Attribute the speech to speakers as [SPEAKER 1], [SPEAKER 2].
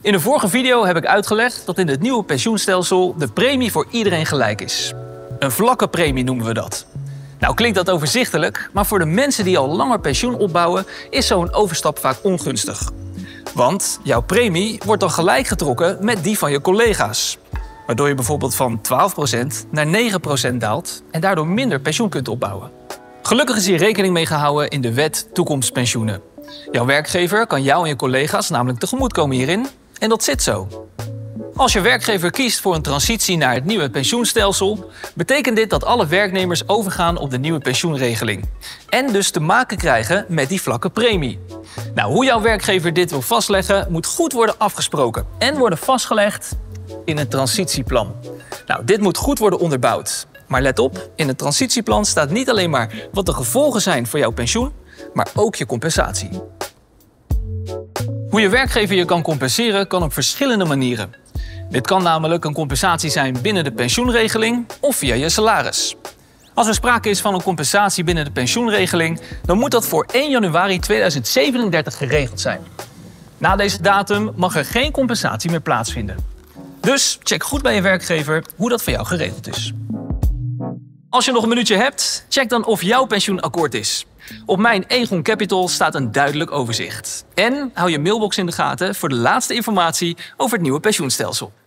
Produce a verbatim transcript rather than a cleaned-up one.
[SPEAKER 1] In de vorige video heb ik uitgelegd dat in het nieuwe pensioenstelsel de premie voor iedereen gelijk is. Een vlakke premie noemen we dat. Nou klinkt dat overzichtelijk, maar voor de mensen die al langer pensioen opbouwen is zo'n overstap vaak ongunstig. Want jouw premie wordt dan gelijk getrokken met die van je collega's. Waardoor je bijvoorbeeld van twaalf procent naar negen procent daalt en daardoor minder pensioen kunt opbouwen. Gelukkig is hier rekening mee gehouden in de wet toekomstpensioenen. Jouw werkgever kan jou en je collega's namelijk tegemoetkomen hierin en dat zit zo. Als je werkgever kiest voor een transitie naar het nieuwe pensioenstelsel, betekent dit dat alle werknemers overgaan op de nieuwe pensioenregeling. En dus te maken krijgen met die vlakke premie. Nou, hoe jouw werkgever dit wil vastleggen, moet goed worden afgesproken en worden vastgelegd in een transitieplan. Nou, dit moet goed worden onderbouwd. Maar let op, in het transitieplan staat niet alleen maar wat de gevolgen zijn voor jouw pensioen, maar ook je compensatie. Hoe je werkgever je kan compenseren kan op verschillende manieren. Dit kan namelijk een compensatie zijn binnen de pensioenregeling of via je salaris. Als er sprake is van een compensatie binnen de pensioenregeling, dan moet dat voor één januari tweeduizend zevenendertig geregeld zijn. Na deze datum mag er geen compensatie meer plaatsvinden. Dus check goed bij je werkgever hoe dat voor jou geregeld is. Als je nog een minuutje hebt, check dan of jouw pensioen akkoord is. Op mijn Aegon Capital staat een duidelijk overzicht. En hou je mailbox in de gaten voor de laatste informatie over het nieuwe pensioenstelsel.